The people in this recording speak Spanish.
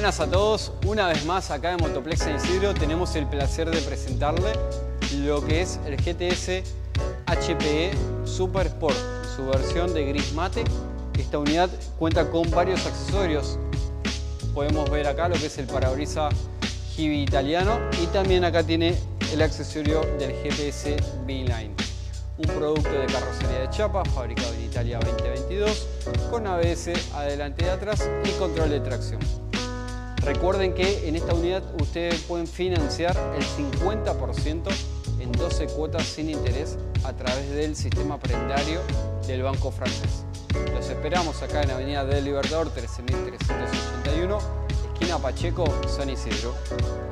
Buenas a todos, una vez más acá en Motoplex San Isidro tenemos el placer de presentarle lo que es el GTS HPE Super Sport, su versión de gris mate. Esta unidad cuenta con varios accesorios. Podemos ver acá lo que es el parabrisas Givi italiano y también acá tiene el accesorio del GPS B-Line. Un producto de carrocería de chapa fabricado en Italia 2022 con ABS adelante y atrás y control de tracción. Recuerden que en esta unidad ustedes pueden financiar el 50% en 12 cuotas sin interés a través del sistema prendario del Banco Francés. Los esperamos acá en Avenida del Libertador 13.381, esquina Pacheco, San Isidro.